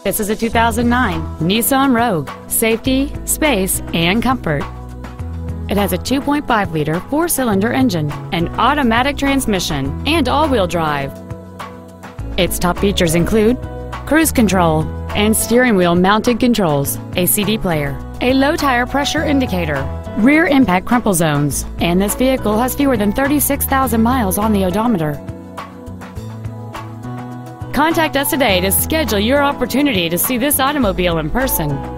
This is a 2009 Nissan Rogue. Safety, space, and comfort. It has a 2.5-liter four-cylinder engine, an automatic transmission, and all-wheel drive. Its top features include cruise control and steering wheel mounted controls, a CD player, a low tire pressure indicator, rear impact crumple zones, and this vehicle has fewer than 36,000 miles on the odometer. Contact us today to schedule your opportunity to see this automobile in person.